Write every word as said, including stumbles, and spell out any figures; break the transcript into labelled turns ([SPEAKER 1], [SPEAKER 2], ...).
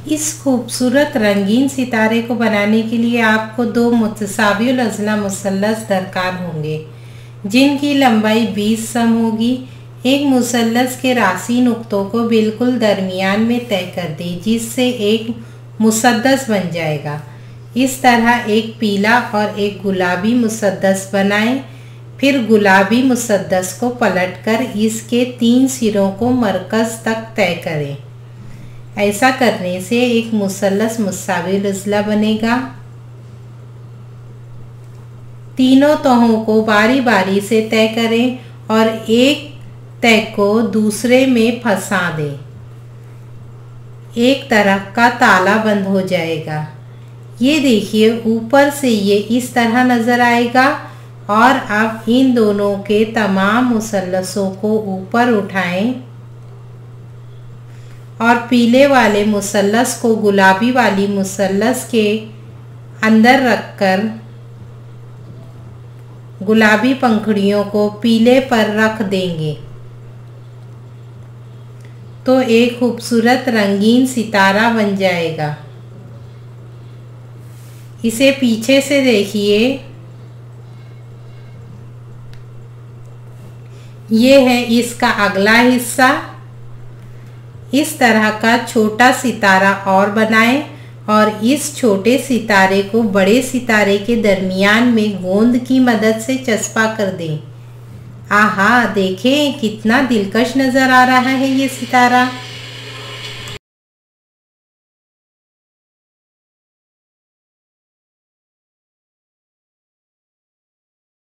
[SPEAKER 1] इस खूबसूरत रंगीन सितारे को बनाने के लिए आपको दो मुतसावियुल अज़ला मुसल्लस दरकार होंगे, जिनकी लंबाई बीस सम होगी। एक मुसल्लस के रासी नुक्तों को बिल्कुल दरमियान में तय कर दें, जिससे एक मुसद्दस बन जाएगा। इस तरह एक पीला और एक गुलाबी मुसद्दस बनाएं। फिर गुलाबी मुसद्दस को पलटकर इसके तीन सिरों को मरकज़ तक तय करें। ऐसा करने से एक मुसल्लस मुतसावियुल अज़ला बनेगा। तीनों तहों को बारी बारी से तय करें और एक तय को दूसरे में फंसा दें। एक तरफ का ताला बंद हो जाएगा। ये देखिए, ऊपर से ये इस तरह नज़र आएगा। और अब इन दोनों के तमाम मुसल्लसों को ऊपर उठाएं और पीले वाले मुसल्लस को गुलाबी वाली मुसल्लस के अंदर रखकर गुलाबी पंखुड़ियों को पीले पर रख देंगे तो एक खूबसूरत रंगीन सितारा बन जाएगा। इसे पीछे से देखिए, ये है इसका अगला हिस्सा। इस तरह का छोटा सितारा और बनाएं और इस छोटे सितारे को बड़े सितारे के दरमियान में गोंद की मदद से चस्पा कर दें। आहा, देखें कितना दिलकश नज़र आ रहा है ये सितारा।